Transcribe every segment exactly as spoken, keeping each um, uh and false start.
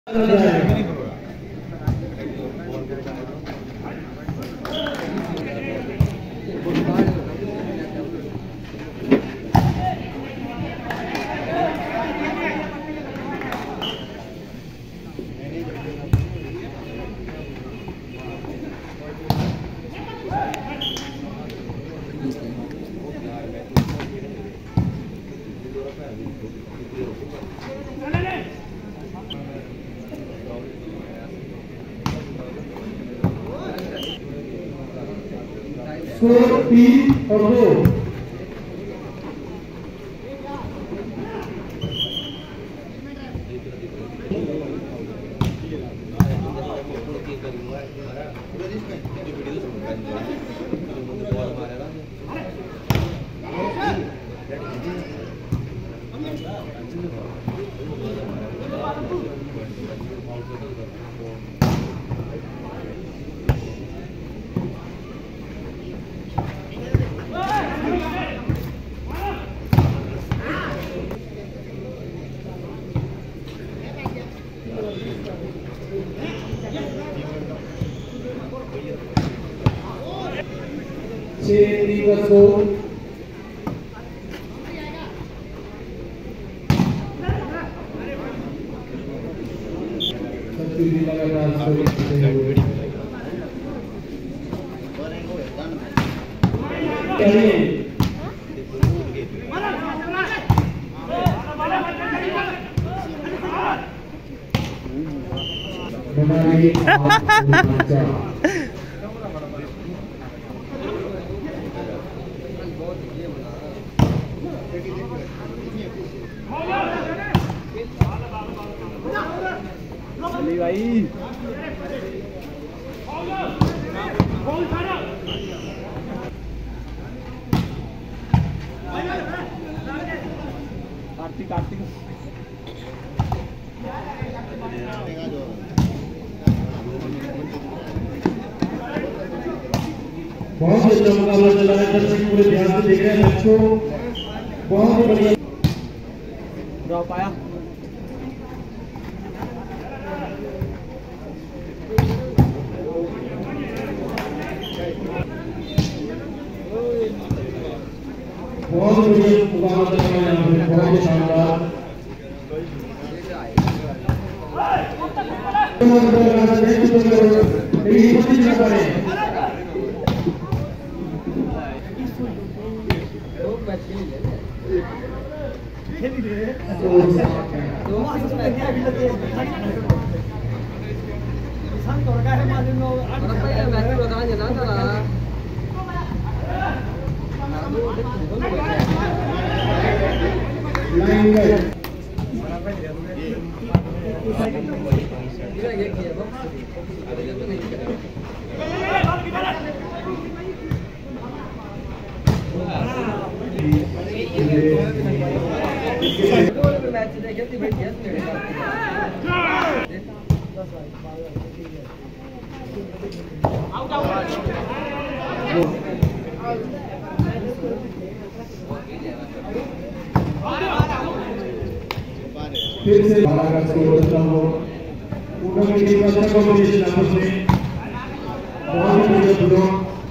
Score तीन और दो। छह तीन का स्कोर। भाई कार्तिक कार्तिक बहुत अच्छा मुकाबला चल रहा है। दर्शक पूरे ध्यान से देख रहे हैं मैच को। बहुत बढ़िया ड्रॉप आया। बहुत बढ़िया मुकाबला चल रहा है, बहुत शानदार। फिर से बारह का स्कोर बदला हो। ऊपर की टीम अच्छा कॉम्बिनेशन आपस में बहुत ही बढ़िया ब्लॉक।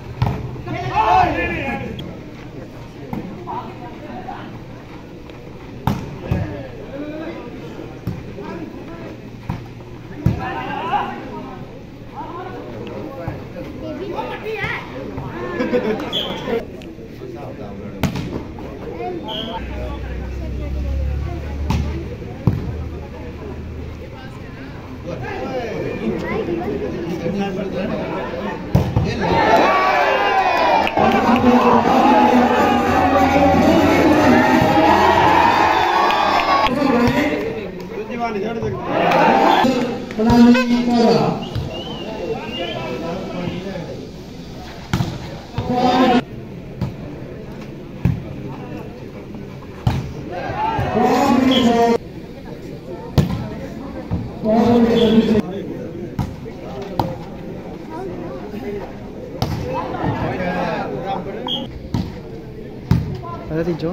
Ada dicho.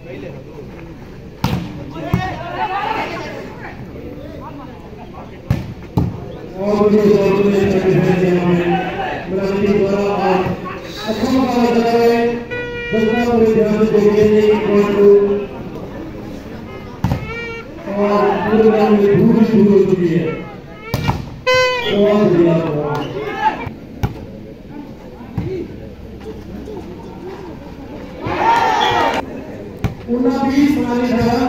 और जो सोचने चले हैं हमें मराठी द्वारा और अच्छा मुकाबला चला है दसवां पूरे ध्यान से देखेंगे और और पूरे ग्राउंड में धूल ही धूल हो चुकी है। बहुत बढ़िया उन्नीस मानी